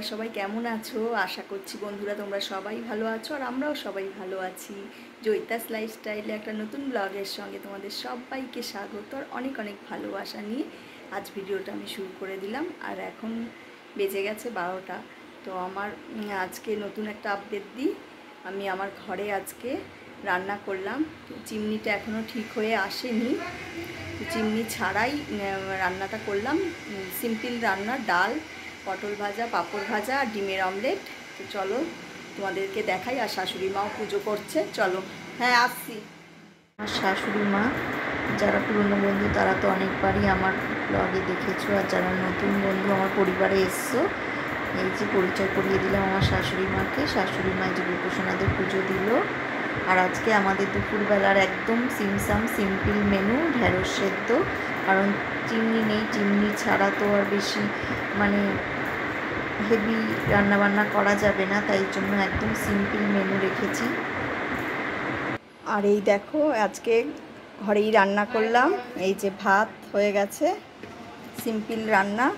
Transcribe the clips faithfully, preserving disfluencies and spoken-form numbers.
সবাই কেমন আছো? আশা করছি বন্ধুরা তোমরা সবাই ভালো আছো আর আমরাও সবাই ভালো আছি। জয়িতাস লাইফস্টাইলে একটা নতুন ব্লগের সঙ্গে তোমাদের সবাইকে স্বাগত আর অনেক অনেক ভালোবাসা নিয়ে আজ ভিডিওটা আমি শুরু করে দিলাম। আর এখন বেজে গেছে বারোটা। তো আমার আজকে নতুন একটা আপডেট দিই। আমি আমার ঘরে আজকে রান্না করলাম। চিমনিটা এখনও ঠিক হয়ে আসেনি, চিমনি ছাড়াই রান্নাটা করলাম। সিম্পল রান্না, ডাল, পটল ভাজা, পাঁপড় ভাজা আর ডিমের অমলেট। তো চলো তোমাদেরকে দেখাই। আর শাশুড়ি মাও পুজো করছে, চলো। হ্যাঁ আসছি। আমার শাশুড়ি মা, যারা পুরনো বন্ধু তারা তো অনেকবারই আমার ব্লগে দেখেছো, আর যারা নতুন বন্ধু আমার পরিবারে এসছো, এই যে পরিচয় করিয়ে দিলাম আমার শাশুড়ি মাকে। শাশুড়ি মা যে গোপোষণাদের পুজো দিল। আর আজকে আমাদের দুপুরবেলার একদম সিমসাম সিম্পল মেনু, ঢেঁড়স সেদ্ধ। কারণ চিমনি নেই, চিমনি ছাড়া তো আর বেশি মানে হেভি রান্নাবান্না করা যাবে না, তাই জন্য একদম সিম্পল মেনু রেখেছি। আর এই দেখো আজকে ঘরেই রান্না করলাম। এই যে ভাত হয়ে গেছে, সিম্পল রান্না।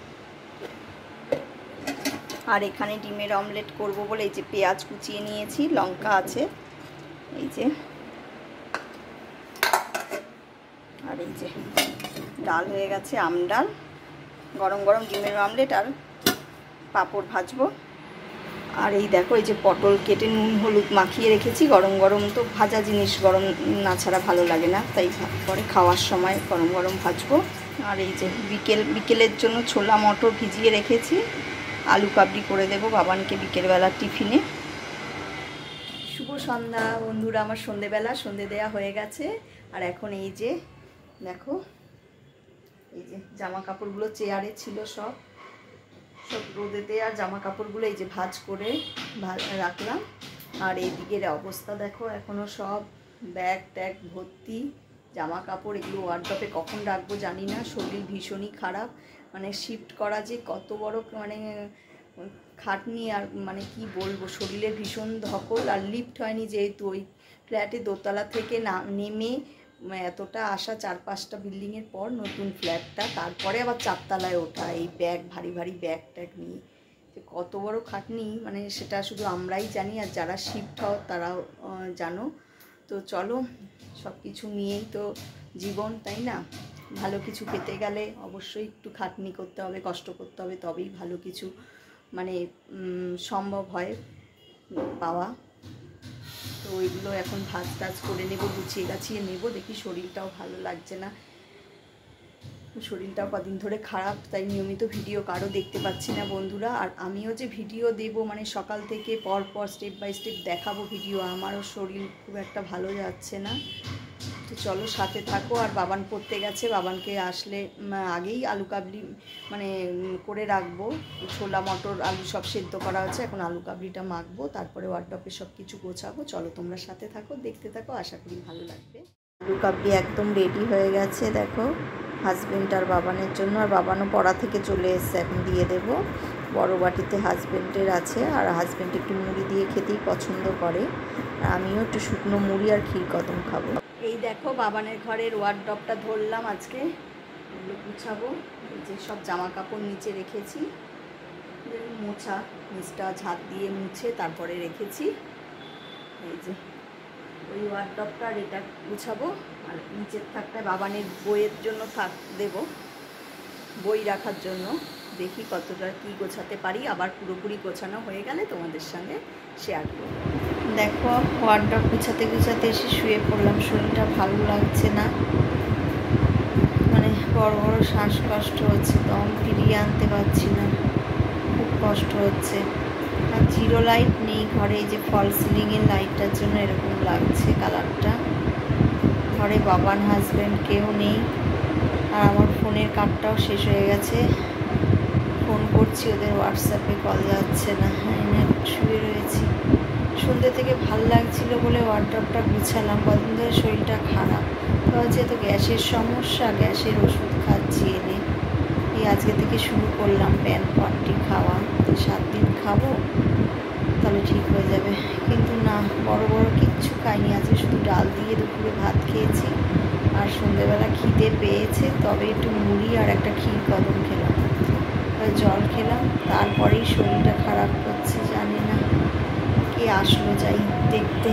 আর এখানে ডিমের অমলেট করব বলে এই যে পেঁয়াজ কুচিয়ে নিয়েছি, লঙ্কা আছে, এই যে। আর এই যে ডাল হয়ে গেছে, আম ডাল। গরম গরম ডিমের অমলেট আর পাঁপড় ভাজবো। আর এই দেখো এই যে পটল কেটে নুন হলুদ মাখিয়ে রেখেছি। গরম গরম তো ভাজা জিনিস গরম না ছাড়া ভালো লাগে না, তাই পরে খাওয়ার সময় গরম গরম ভাজবো। আর এই যে বিকেল বিকেলের জন্য ছোলা মটর ভিজিয়ে রেখেছি, আলু কাবলি করে দেবো বাবানকে বিকেলবেলার টিফিনে। শুভ সন্ধ্যা বন্ধুরা, আমার সন্ধেবেলা সন্ধে দেয়া হয়ে গেছে। আর এখন এই যে দেখো এই যে জামা কাপড়গুলো চেয়ারে ছিল, সব সব রোদেতে, আর জামা কাপড়গুলো এই যে ভাঁজ করে রাখলাম। আর এই দিকের অবস্থা দেখো, এখনও সব ব্যাগ ট্যাগ ভর্তি জামা কাপড়। এগুলো ওয়ার্ডরোবে কখন রাখবো জানি না। শরীর ভীষণই খারাপ, মানে শিফট করা যে কত বড় মানে খাটনি, আর মানে কি বলবো, শরীরের ভীষণ ধকল। আর লিফট হয়নি যেহেতু, ওই ফ্ল্যাটে দোতলা থেকে না নেমে এতটা আসা, চার পাঁচটা বিল্ডিংয়ের পর নতুন ফ্ল্যাটটা, তারপরে আবার চারতলায় ওঠা, এই ব্যাগ ভারী ভারী ব্যাগ ট্যাগ নিয়ে যে কত বড় খাটনি, মানে সেটা শুধু আমরাই জানি, আর যারা শিফট হও তারাও জানো। তো চলো, সব কিছু নিয়েই তো জীবন, তাই না? ভালো কিছু পেতে গেলে অবশ্যই একটু খাটনি করতে হবে, কষ্ট করতে হবে, তবেই ভালো কিছু মানে সম্ভব হয় পাওয়া। তো ওইগুলো এখন ভাজ টাজ করে নেব, গুছিয়ে গাছিয়ে নেব। দেখি শরীরটাও ভালো লাগছে না, শরীরটাও কদিন ধরে খারাপ, তাই নিয়মিত ভিডিও কারো দেখতে পাচ্ছি না বন্ধুরা। আর আমিও যে ভিডিও দেব মানে সকাল থেকে পর পর স্টেপ বাই স্টেপ দেখাবো ভিডিও, আমারও শরীর খুব একটা ভালো যাচ্ছে না। তো চলো সাথে থাকো। আর বাবান পড়তে গেছে, বাবানকে আসলে আগেই আলু কাবলি মানে করে রাখবো। ছোলা মটর আলু সব সেদ্ধ করা আছে, এখন আলু কাবলিটা মাখবো, তারপরে ওয়ার্ডরোবে সব কিছু গোছাবো। চলো তোমরা সাথে থাকো, দেখতে থাকো, আশা করি ভালো লাগবে। আলু কাবলি একদম রেডি হয়ে গেছে দেখো, হাজব্যান্ড আর বাবানের জন্য। আর বাবানও পড়া থেকে চলে এসছে, এখন দিয়ে দেবো। বড় বাটিতে হাজব্যান্ডের আছে, আর হাজব্যান্ড একটু মুড়ি দিয়ে খেতেই পছন্দ করে, আর আমিও একটু শুকনো মুড়ি আর ক্ষীর কদম খাবো। এই দেখো বাবানের ঘরের ওয়ার্ডরোবটা ধরলাম আজকে, এগুলো গুছাবো। এই যে সব জামা কাপড় নিচে রেখেছি, মোছা নিচটা ঝাঁট দিয়ে মুছে তারপরে রেখেছি। এই যে ওই ওয়ার্ডরোবটা, আর এটা গুছাবো। আর নিচের থাকতে বাবানের বইয়ের জন্য থাক দেব, বই রাখার জন্য। দেখি কতটা কি গোছাতে পারি, আবার পুরোপুরি গোছানো হয়ে গেলে তোমাদের সঙ্গে শেয়ার করব। দেখো ওয়ার্ডরোব গুছাতে গুছাতে এসে শুয়ে পড়লাম, শরীরটা ভালো লাগছে না, মানে বড় বড় শ্বাসকষ্ট হচ্ছে, দম ফিরিয়ে আনতে পারছি না, খুব কষ্ট হচ্ছে। আর জিরো লাইট নেই ঘরে, এই যে ফল সিলিংয়ের লাইটটার জন্য এরকম লাগছে কালারটা। ঘরে বাবান হাজব্যান্ড কেউ নেই, আর আমার ফোনের কার্ডটাও শেষ হয়ে গেছে। ফোন করছি ওদের, হোয়াটসঅ্যাপে কল যাচ্ছে না, এনে শুয়ে রয়েছি। সন্ধ্যে থেকে ভাল লাগছিল বলে ওয়ার্ডরোবটা গুছালাম, কদিন ধরে শরীরটা খারাপ, তো যেহেতু গ্যাসের সমস্যা, গ্যাসের ওষুধ খাচ্ছি এনে। এই আজকে থেকে শুরু করলাম প্যান ফর্টি খাওয়া, সাত দিন খাবো তাহলে ঠিক হয়ে যাবে। কিন্তু না, বড় বড় কিচ্ছু খাইনি, আজকে শুধু ডাল দিয়ে দুপুরে ভাত খেয়েছি। আর সন্ধ্যেবেলা খিদে পেয়েছে, তবে একটু মুড়ি আর একটা ক্ষীর কদম খেলাম। করে জল খেলাম, তারপরেই শরীরটা খারাপ করছে। জানি না কে আসলো যাই দেখতে,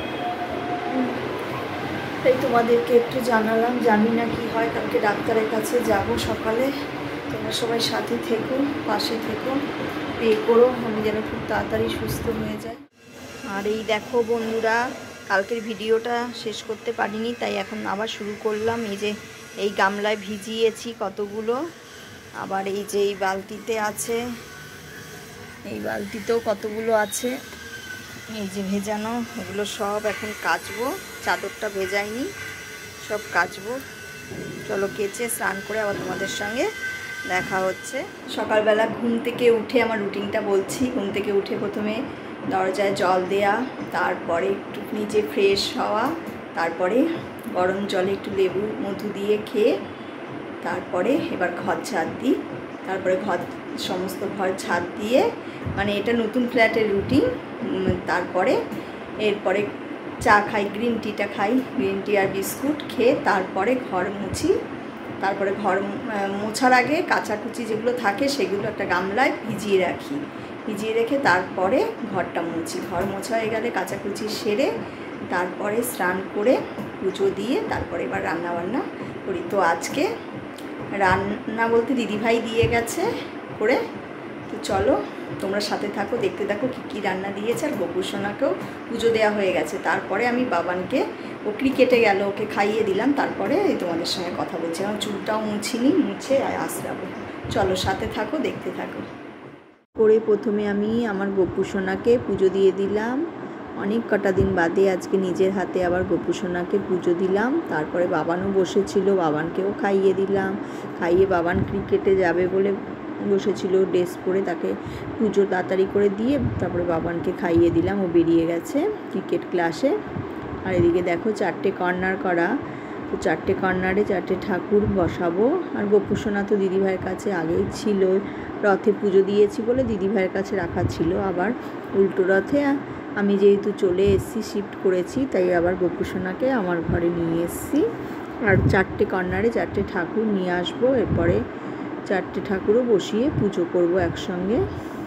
তাই তোমাদেরকে একটু জানালাম। জানি না কি হয়, কালকে ডাক্তারের কাছে যাব সকালে। তোমরা সবাই সাথে থেকো, পাশে থেকো, পে করো আমি যেন খুব তাড়াতাড়ি সুস্থ হয়ে যায়। আর এই দেখো বন্ধুরা, কালকের ভিডিওটা শেষ করতে পারিনি, তাই এখন আবার শুরু করলাম। এই যে এই গামলায় ভিজিয়েছি কতগুলো, আবার এই যে এই বালতিতে আছে, এই বালতিতেও কতগুলো আছে, এই যে ভেজানো, এগুলো সব এখন কাচবো। চাদরটা ভেজাইনি, সব কাচবো। চলো কেচে স্নান করে আবার তোমাদের সঙ্গে দেখা হচ্ছে। সকালবেলা ঘুম থেকে উঠে আমার রুটিনটা বলছি। ঘুম থেকে উঠে প্রথমে দরজায় জল দেয়া, তারপরে একটু নিচে ফ্রেশ হওয়া, তারপরে গরম জলে একটু লেবু মধু দিয়ে খেয়ে তারপরে এবার ঘর ঝাড় দিই। তারপরে ঘর সমস্ত ঘর ঝাড় দিয়ে, মানে এটা নতুন ফ্ল্যাটের রুটিন। তারপরে এরপরে চা খাই, গ্রিন টিটা খাই, গ্রিন টি আর বিস্কুট খেয়ে তারপরে ঘর মুছি। তারপরে ঘর মোছার আগে কাচাকুচি যেগুলো থাকে সেগুলো একটা গামলায় ভিজিয়ে রাখি, ভিজিয়ে রেখে তারপরে ঘরটা মুছি। ঘর মোছা হয়ে গেলে কাচাকুচি সেরে তারপরে স্নান করে পুজো দিয়ে তারপরে এবার রান্নাবান্না করি। তো আজকে রান্না বলতে দিদিভাই দিয়ে গেছে করে, তো চলো তোমরা সাথে থাকো, দেখতে থাকো কী কী রান্না দিয়েছে। আর গোপুসোনাকেও পুজো দেওয়া হয়ে গেছে। তারপরে আমি বাবানকে, ও ক্রিকেটে গেল, ওকে খাইয়ে দিলাম। তারপরে তোমাদের সঙ্গে কথা বলছি। আমার চুলটাও মুছিনি, মুছে আসরাবো। চলো সাথে থাকো, দেখতে থাকো। করে প্রথমে আমি আমার গোপুসোনাকে পুজো দিয়ে দিলাম। অনেক কটা দিন বাদে আজকে নিজের হাতে আবার গোপুসোনাকে পুজো দিলাম। তারপরে বাবানও বসেছিল, বাবানকেও খাইয়ে দিলাম। খাইয়ে বাবান ক্রিকেটে যাবে বলে বসেছিল ড্রেস পরে, তাকে পুজো তাড়াতাড়ি করে দিয়ে তারপরে বাবানকে খাইয়ে দিলাম। ও বেরিয়ে গেছে ক্রিকেট ক্লাসে। আর এদিকে দেখো চারটে কর্নার করা, তো চারটে কর্নারে চারটে ঠাকুর বসাবো। আর গোপুসোনা তো দিদিভাইয়ের কাছে আগেই ছিল, রথে পুজো দিয়েছি বলে দিদিভাইয়ের কাছে রাখা ছিল। আবার উল্টো রথে আমি যেহেতু চলে এসেছি, শিফট করেছি, তাই আবার গোপুসোনাকে আমার ঘরে নিয়ে এসেছি। আর চারটে কর্নারে চারটে ঠাকুর নিয়ে আসবো। এরপরে চারটে ঠাকুরও বসিয়ে পুজো করব একসঙ্গে।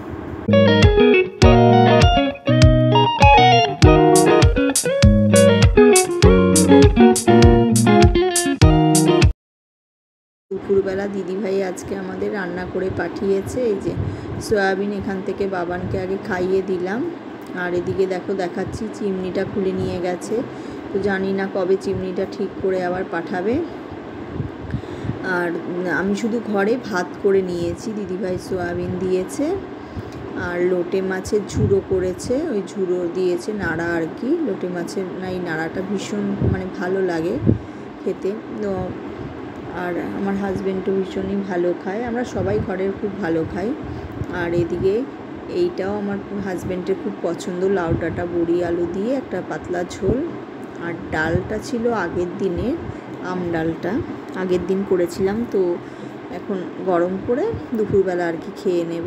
দুপুরবেলা দিদিভাই আজকে আমাদের রান্না করে পাঠিয়েছে। এই যে সয়াবিন, এখান থেকে বাবানকে আগে খাইয়ে দিলাম। আর এদিকে দেখো দেখাচ্ছি, চিমনিটা খুলে নিয়ে গেছে। তো জানি না কবে চিমনিটা ঠিক করে আবার পাঠাবে। আর আমি শুধু ঘরে ভাত করে নিয়েছি, দিদিভাই সয়াবিন দিয়েছে। আর লোটে মাছের ঝুড়ো করেছে, ওই ঝুড়ো দিয়েছে নাড়া আর কি। লোটে মাছের এই নাড়াটা ভীষণ মানে ভালো লাগে খেতে। তো আর আমার হাজব্যান্ডও ভীষণই ভালো খায়, আমরা সবাই ঘরের খুব ভালো খাই। আর এদিকে এইটাও আমার হাজব্যান্ডের খুব পছন্দ, লাউ ডাঁটা বড়ি আলু দিয়ে একটা পাতলা ঝোল। আর ডালটা ছিল আগের দিনে, আম ডালটা আগের দিন করেছিলাম, তো এখন গরম করে দুপুরবেলা আর কি খেয়ে নেব।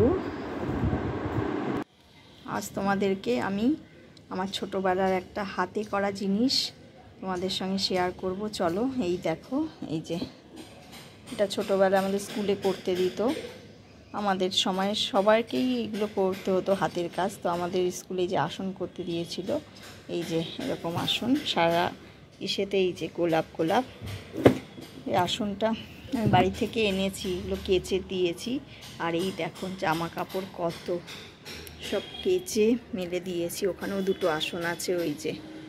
আজ তোমাদেরকে আমি আমার ছোটোবেলার একটা হাতে করা জিনিস তোমাদের সঙ্গে শেয়ার করব। চলো এই দেখো, এই যে এটা ছোটোবেলা আমাদের স্কুলে করতে দিত। আমাদের সময় সবাইকেই এগুলো করতে হতো হাতের কাজ। তো আমাদের স্কুলে যে আসন করতে দিয়েছিল, এই যে এরকম আসন সারা ইসেতে, এই যে গোলাপ গোলাপ এই আসনটা আমি বাড়ি থেকে এনেছি, এগুলো কেচে দিয়েছি। আর এই দেখো জামা কাপড় কত সব কেচে মেলে দিয়েছি। ওখানেও দুটো আসন আছে, ওই যে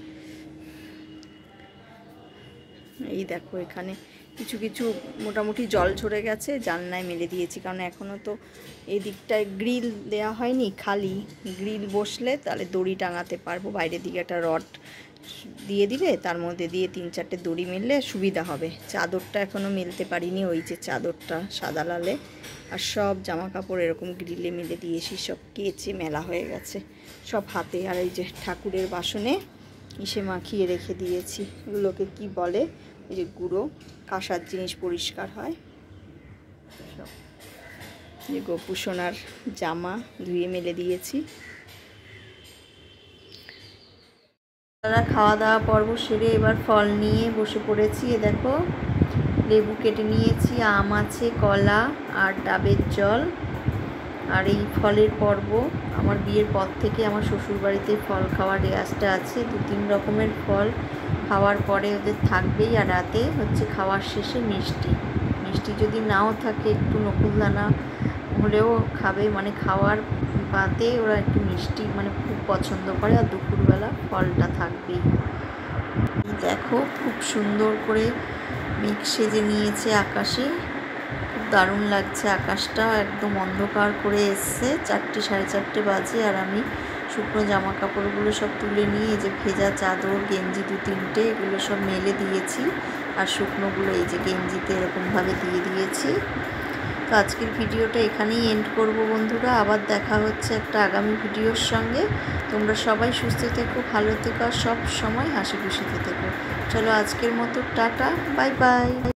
এই দেখো এখানে কিছু কিছু মোটামুটি জল ঝরে গেছে, জানলায় মেলে দিয়েছি। কারণ এখনও তো এই দিকটায় গ্রিল দেওয়া হয়নি, খালি গ্রিল বসলে তাহলে দড়ি টাঙাতে পারবো। বাইরের দিকে একটা রড দিয়ে দিলে তার মধ্যে দিয়ে তিন চারটে দড়ি মেললে সুবিধা হবে। চাদরটা এখনও মেলতে পারিনি, ওই যে চাদরটা সাদা লালে। আর সব জামা কাপড় এরকম গ্রিলে মেলে দিয়েছি, সব কেচে মেলা হয়ে গেছে সব হাতে। আর এই যে ঠাকুরের বাসনে ইসে মাখিয়ে রেখে দিয়েছি, এগুলোকে কি বলে, এই যে গুঁড়ো, কাঁসার জিনিস পরিষ্কার হয় সব। যে গোপুসোনার জামা ধুয়ে মেলে দিয়েছি। খাওয়া দাওয়া পর্ব সেরে এবার ফল নিয়ে বসে পড়েছি। এ দেখো লেবু কেটে নিয়েছি, আম আছে, কলা আর ডাবের জল। আর এই ফলের পর্ব আমার বিয়ের পর থেকে আমার শ্বশুরবাড়িতে ফল খাওয়ার রেওয়াজটা আছে। দু তিন রকমের ফল খাওয়ার পরে ওদের থাকবেই। আর রাতে হচ্ছে খাওয়ার শেষে মিষ্টি মিষ্টি যদি নাও থাকে একটু নকুলদানা হলেও খাবে, মানে খাওয়ার পাতে ওরা একটু মিষ্টি মানে খুব পছন্দ করে। আর দুপুরবেলা ফলটা থাকবেই। দেখো খুব সুন্দর করে মেঘ সেজে নিয়েছে আকাশে, খুব দারুণ লাগছে। আকাশটা একদম অন্ধকার করে এসছে, চারটে সাড়ে চারটে বাজে। আর আমি শুকনো জামা কাপড়গুলো সব তুলে নিয়ে এই যে ভেজা চাদর গেঞ্জি দু তিনটে এগুলো সব মেলে দিয়েছি। আর শুকনোগুলো এই যে গেঞ্জিতে এরকমভাবে দিয়ে দিয়েছি। তো আজকের ভিডিওটা এখানেই এন্ড করব বন্ধুরা। আবার দেখা হচ্ছে একটা আগামী ভিডিওর সঙ্গে। তোমরা সবাই সুস্থ থেকো, ভালো থেকো, আর সব সময় হাসি খুশিতে থেকো। চলো আজকের মতো টাটা, বাই বাই।